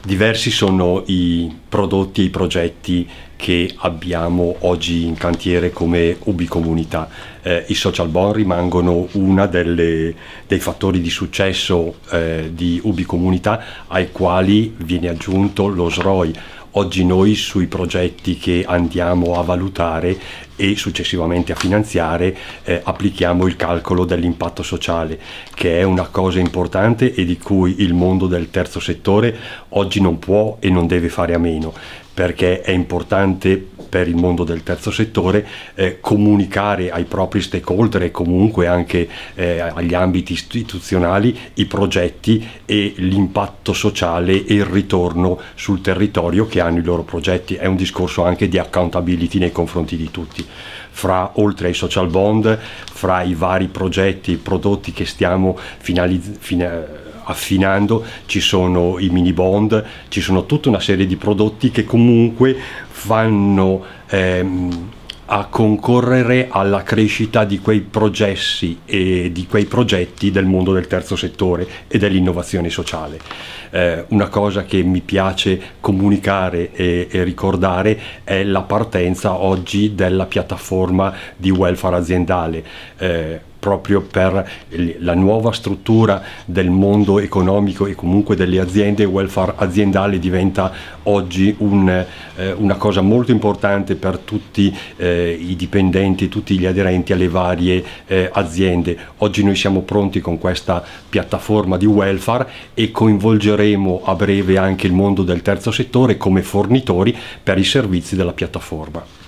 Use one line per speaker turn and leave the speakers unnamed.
Diversi sono i prodotti e i progetti che abbiamo oggi in cantiere come Ubicomunità. I social bond rimangono uno dei fattori di successo di Ubicomunità, ai quali viene aggiunto lo SROI. Oggi noi sui progetti che andiamo a valutare e successivamente a finanziare applichiamo il calcolo dell'impatto sociale, che è una cosa importante e di cui il mondo del terzo settore oggi non può e non deve fare a meno, perché è importante per il mondo del terzo settore comunicare ai propri stakeholder e comunque anche agli ambiti istituzionali i progetti e l'impatto sociale e il ritorno sul territorio che hanno i loro progetti. È un discorso anche di accountability nei confronti di tutti. Oltre ai social bond, fra i vari progetti e prodotti che stiamo affinando, ci sono i mini bond, ci sono tutta una serie di prodotti che comunque vanno a concorrere alla crescita di quei processi e di quei progetti del mondo del terzo settore e dell'innovazione sociale. Una cosa che mi piace comunicare e ricordare è la partenza oggi della piattaforma di welfare aziendale, proprio per la nuova struttura del mondo economico e comunque delle aziende. Il welfare aziendale diventa oggi una cosa molto importante per tutti i dipendenti, tutti gli aderenti alle varie aziende. Oggi noi siamo pronti con questa piattaforma di welfare e coinvolgeremo a breve anche il mondo del terzo settore come fornitori per i servizi della piattaforma.